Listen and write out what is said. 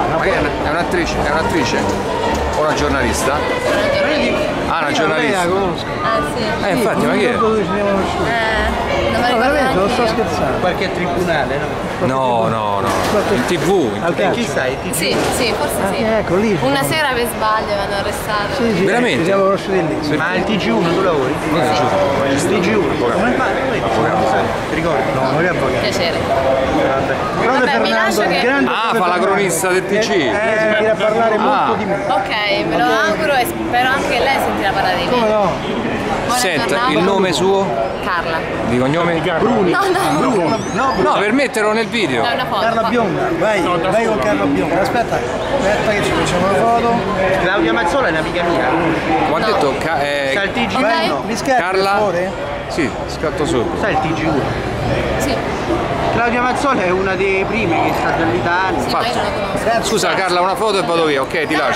Ma che è un'attrice? È un'attrice? O una giornalista? Ah, una giornalista. La conosco. Ah sì. Infatti, ma che è? Dove ci siamo conosciuti? Non mi No, ricordo veramente, non sto neanche io. scherzando. Qualche tribunale, no? No. In TV. Al Chi calcio. sai? Sì, forse sì. Ecco, lì. Una sera per sbaglio mi hanno arrestato. Sì, Veramente? Ci siamo conosciuti lì. Ma al TG1 tu lavori? TG1. Come fai? Ti ricordi? No, non è avvocato. Piacere. Grande Vabbè, mi lascio Fernando, che- grande Ah, Fernando. fa la cronista del TG. Sentirà parlare molto di me. Ok, me lo auguro e spero anche che lei sentirà parlare di Come me. no? Buona Senta, giornata. il nome suo? Carla. Di cognome? Bruni. No. No, per metterlo nel video. È una foto. Carla Bionda, vai con Carla Bionda. Aspetta che ci facciamo una foto. Claudia Mazzola è un'amica mia. Quando ha detto Sai il TG1? Dai. No. Mi scherzi, Carla? per favore? Sì, scatto sopra. Sai il TG1? Sì, Claudia Mazzola è una delle prime che sta dall'Italia. sì, ma io non lo conosco. Scusa Carla, una foto e vado via, ok, ti lascio.